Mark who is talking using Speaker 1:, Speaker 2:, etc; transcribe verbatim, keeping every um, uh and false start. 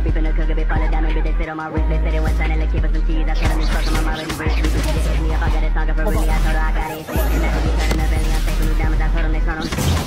Speaker 1: beef in the cookie, be fall of diamond, bitch, they sit on my wrist. They said it went silent, like keep us some cheese. I told them it's fuck, I'm already rich. You can hit me if I got a song for really, I told her I got it. And that's what you turning up, belly, I'm taking new diamonds, I told them they turn on the